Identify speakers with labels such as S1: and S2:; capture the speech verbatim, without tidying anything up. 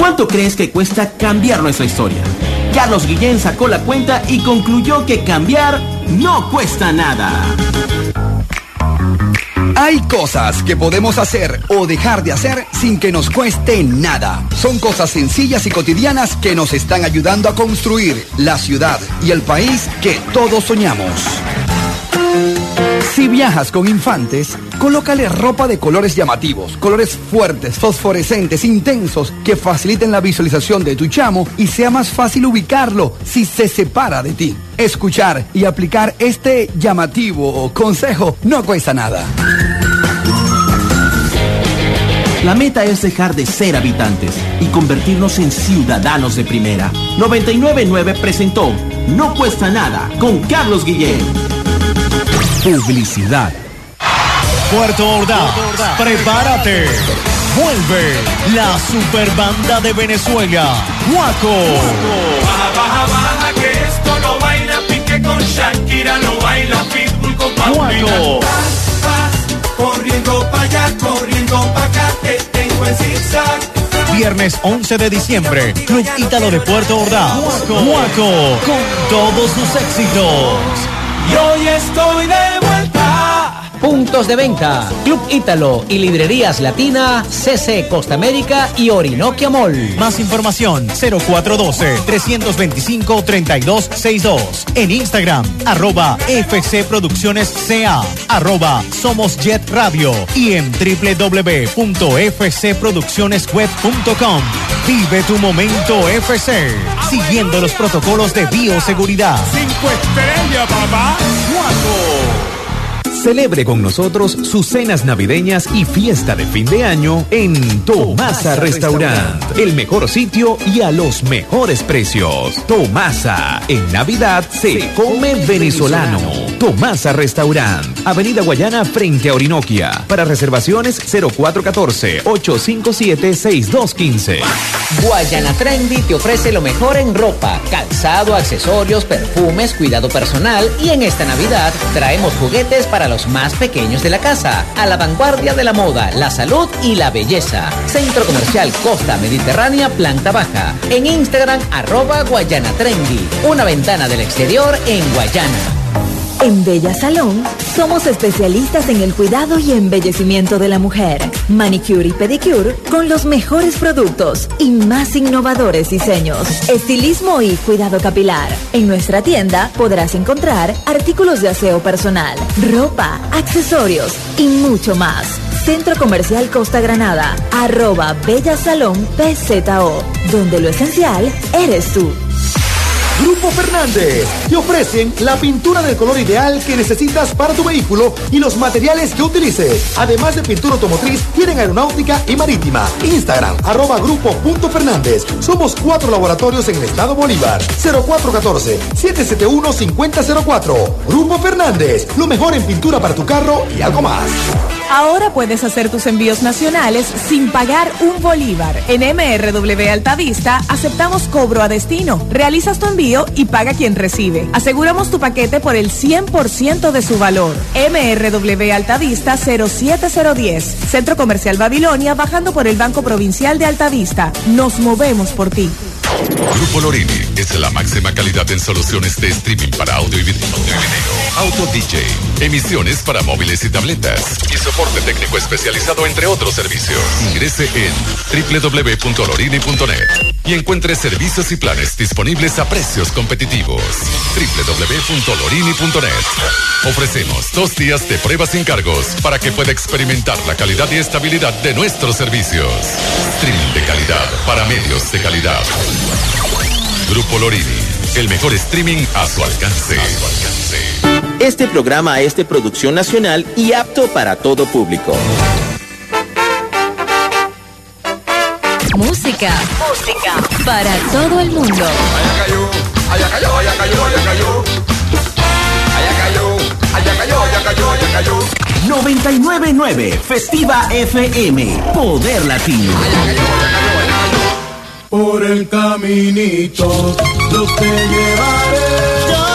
S1: ¿Cuánto crees que cuesta cambiar nuestra historia? Carlos Guillén sacó la cuenta y concluyó que cambiar no cuesta nada.
S2: Hay cosas que podemos hacer o dejar de hacer sin que nos cueste nada. Son cosas sencillas y cotidianas que nos están ayudando a construir la ciudad y el país que todos soñamos. Si viajas con infantes, colócale ropa de colores llamativos, colores fuertes, fosforescentes, intensos, que faciliten la visualización de tu chamo y sea más fácil ubicarlo si se separa de ti. Escuchar y aplicar este llamativo consejo no cuesta nada.
S1: La meta es dejar de ser habitantes y convertirnos en ciudadanos de primera. noventa y nueve punto nueve presentó No Cuesta Nada con Carlos Guillén.
S3: Publicidad. Puerto Ordaz, prepárate. Vuelve la super banda de Venezuela, Guaco.
S4: Baja, baja, baja, que esto no baila Piqué con Shakira, no baila Pitbull con Paulina.
S3: Guaco.
S4: Vas, vas, corriendo pa' allá, corriendo pa' acá, te tengo en zigzag.
S3: Viernes once de diciembre, Club Ítalo de Puerto Ordaz. Guaco. Guaco, con todos sus éxitos.
S4: Y hoy estoy de vuelta.
S5: Puntos de venta: Club Ítalo y Librerías Latina, C C Costa América y Orinoquia Mall.
S3: Más información: cero cuatro uno dos, tres dos cinco, tres dos seis dos. En Instagram, arroba F C Producciones C A, arroba Somos Jet Radio y en w w w punto f c producciones web punto com. Vive tu momento F C, siguiendo los protocolos de bioseguridad.
S4: Cinco estrellas, papá.
S3: ¡Guaco!
S6: Celebre con nosotros sus cenas navideñas y fiesta de fin de año en Tomasa Restaurant. El mejor sitio y a los mejores precios. Tomasa, en Navidad se come venezolano. Tomasa Restaurant, Avenida Guayana frente a Orinoquia. Para reservaciones cero cuatro uno cuatro, ocho cinco siete, seis dos uno cinco.
S5: Guayana Trendy te ofrece lo mejor en ropa, calzado, accesorios, perfumes, cuidado personal, y en esta Navidad traemos juguetes para los más pequeños de la casa, a la vanguardia de la moda, la salud y la belleza. Centro Comercial Costa Mediterránea, planta baja. En Instagram, arroba Guayana Trendy, una ventana del exterior en Guayana.
S7: En Bella Salón somos especialistas en el cuidado y embellecimiento de la mujer. Manicure y pedicure con los mejores productos y más innovadores diseños. Estilismo y cuidado capilar. En nuestra tienda podrás encontrar artículos de aseo personal, ropa, accesorios y mucho más. Centro Comercial Costa Granada, arroba Bella Salón P Z O, donde lo esencial eres tú.
S8: Grupo Fernández te ofrecen la pintura del color ideal que necesitas para tu vehículo y los materiales que utilices. Además de pintura automotriz, tienen aeronáutica y marítima. Instagram, arroba grupo punto Fernández. Somos cuatro laboratorios en el estado Bolívar. cero cuatro uno cuatro, siete siete uno, cinco cero cero cuatro. Grupo Fernández, lo mejor en pintura para tu carro y algo más.
S9: Ahora puedes hacer tus envíos nacionales sin pagar un bolívar. En M R W Altavista aceptamos cobro a destino. Realizas tu envío y paga quien recibe. Aseguramos tu paquete por el cien por ciento de su valor. M R W Altavista cero siete cero uno cero. Centro Comercial Babilonia, bajando por el Banco Provincial de Altavista. Nos movemos por ti.
S10: Grupo Lorini es la máxima calidad en soluciones de streaming para audio y video. Auto D J, emisiones para móviles y tabletas y soporte técnico especializado, entre otros servicios. Ingrese en w w w punto lorini punto net y encuentre servicios y planes disponibles a precios competitivos. w w w punto lorini punto net. Ofrecemos dos días de pruebas sin cargos para que pueda experimentar la calidad y estabilidad de nuestros servicios. Streaming de calidad para medios de calidad. Grupo Lorini, el mejor streaming a su alcance. A su alcance.
S1: Este programa es de producción nacional y apto para todo público.
S7: Música, música para todo el mundo.
S4: Allá cayó, allá cayó, allá cayó, allá cayó. Allá cayó, allá cayó, allá cayó, allá cayó.
S1: noventa y nueve punto nueve Festiva F M, Poder Latino.
S4: Allá cayó, allá cayó, allá cayó. Por el caminito yo te llevaré.